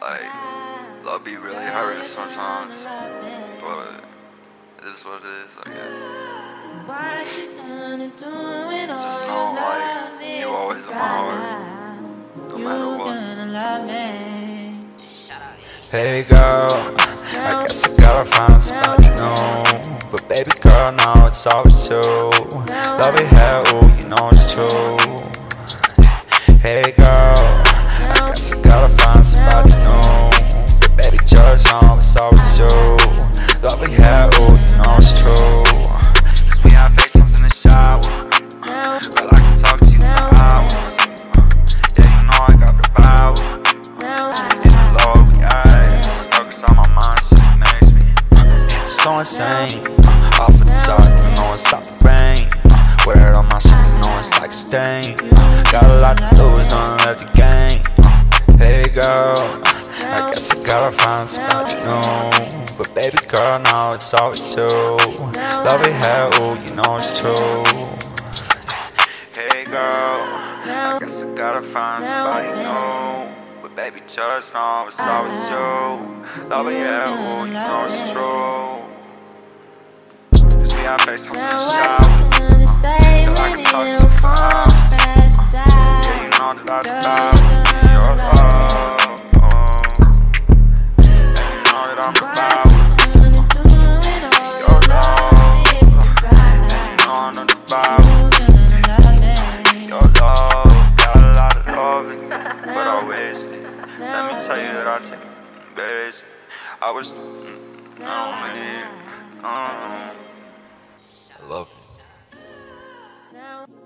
Like, love be really hurting sometimes, but it is what it is, I guess. Just know, like, you always in my heart, no matter what. Hey girl, I guess I gotta find somebody new. But baby girl, no, it's always you. Love it how, you know it's true. Hey girl, I guess I gotta find somebody new. But baby, just know it's always you. Love it how, you know it's true. Cause we have FaceTimes in the shower. Girl, I can talk to you for hours. Yeah, you know I got the power. In the Lord, we eyes. Focus on my mind, shit makes me so insane. Off of the top, you know it's out the rain. Wear it on my shirt, you know it's like a stain. Got a lot to lose, don't let the game. Hey girl, I guess I gotta find somebody new. But baby girl, no, it's always you. Love it how, you know it's true. Hey girl, I guess I gotta find somebody new. But baby, just know it's always you. Love it how, you know it's true. Cause we have FaceTimes in the shower. Girl, I can talk to you for hours. Yeah, you know that I love your love. And you know that I'm about your love. And you know I'm not about your love. Got a lot of love in you, but I wasted it. Let me tell you that I take it basic. I was, I love you.